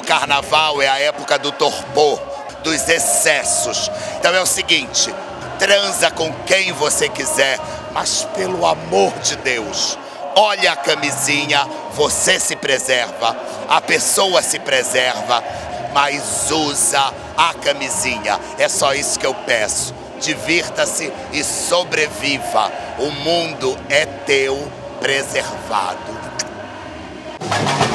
carnaval é a época do torpor, dos excessos. Então é o seguinte, transa com quem você quiser, mas pelo amor de Deus, olha a camisinha, você se preserva, a pessoa se preserva, mas usa a camisinha. É só isso que eu peço. Divirta-se e sobreviva. O mundo é teu, preservado.